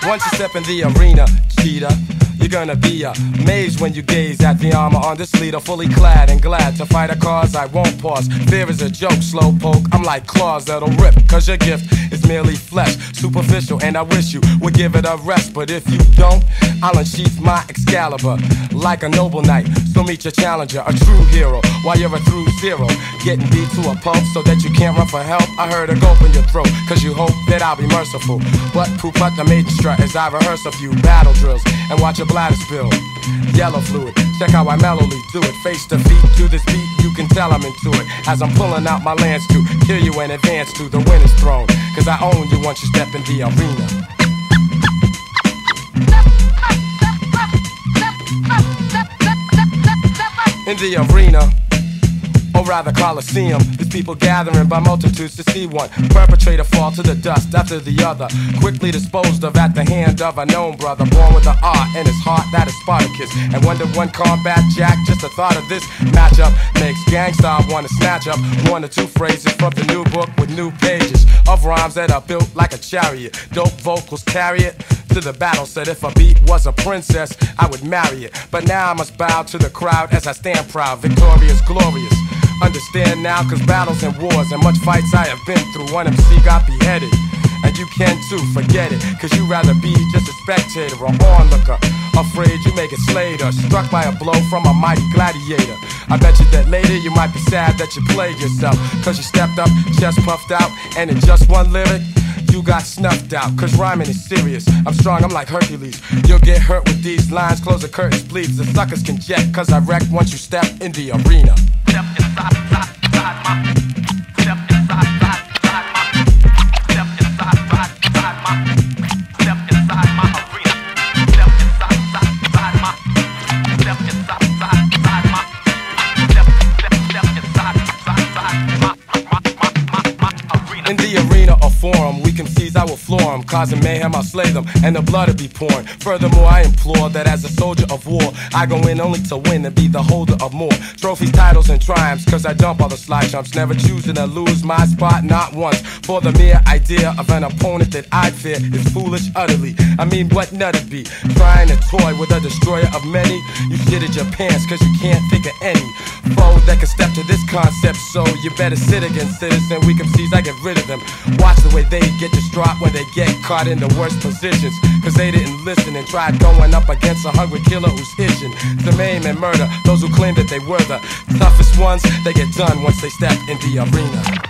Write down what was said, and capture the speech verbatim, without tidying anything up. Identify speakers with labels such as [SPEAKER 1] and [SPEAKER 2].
[SPEAKER 1] Once you step in the arena, cheetah, you're gonna be amazed when you gaze at the armor on this leader, fully clad and glad to fight a cause I won't pause. Fear is a joke, slow poke, I'm like claws that'll rip, cause your gift is merely flesh, superficial, and I wish you would give it a rest. But if you don't, I'll unsheath my Excalibur like a noble knight. So meet your challenger, a true hero, while you're a through zero, getting beat to a pulp so that you can't run for help. I heard a gulp in your throat, cause you hope that I'll be merciful. But poop out the maiden strut as I rehearse a few battle drills and watch your bladder spill yellow fluid. Check how I mellowly do it, face to feet to this beat. You can tell I'm into it as I'm pulling out my lance to kill you and advance to the winner's throne. Cause I own you once you step in the arena. In the arena, or rather Coliseum, there's people gathering by multitudes to see one perpetrator fall to the dust after the other, quickly disposed of at the hand of a known brother, born with an art in his heart that is Spartacus. And when the one combat jack, just the thought of this matchup makes gangsta wanna snatch up one or two phrases from the new book with new pages of rhymes that are built like a chariot. Dope vocals carry it to the battle, said if a beat was a princess, I would marry it. But now I must bow to the crowd as I stand proud, victorious, glorious. Understand now, cause battles and wars and much fights I have been through, one M C got beheaded. And you can too, forget it, cause you'd rather be just a spectator or onlooker, afraid you may get slayed or struck by a blow from a mighty gladiator. I bet you that later you might be sad that you played yourself, cause you stepped up, chest puffed out, and in just one lyric you got snuffed out. Cause rhyming is serious, I'm strong, I'm like Hercules. You'll get hurt with these lines, close the curtains please. The suckers can jet, cause I wreck once you step in the arena. Step inside, inside, inside my, step inside, inside, inside my, step inside, inside, inside my, step inside my arena. Step inside, inside, inside my, step inside, inside, inside my, step, step, step inside, inside, inside my, my, my, my, my arena. In the arena or forum, we can seize, I will floor them, causing mayhem, I'll slay them, and the blood will be pouring. Furthermore, I implore that as a soldier of war, I go in only to win and be the holder of more trophies, titles, and triumphs, cause I dump all the slide jumps, never choosing to lose my spot, not once. For the mere idea of an opponent that I fear is foolish utterly. I mean, what nut'd be trying to toy with a destroyer of many? You shitted your pants cause you can't think of any foe that can step to this concept, so you better sit against citizen. Weak M Cs, I get rid of them. Watch the way they get distraught when they get caught in the worst positions, cause they didn't listen and tried going up against a hungry killer who's itching to maim and murder those who claim that they were the toughest ones. They get done once they step in the arena.